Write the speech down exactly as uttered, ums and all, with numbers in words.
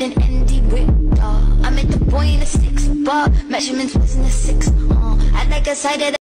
an Andy Richter. I met the boy in a six bar, measurements wasn't a six. Uh, I like a side of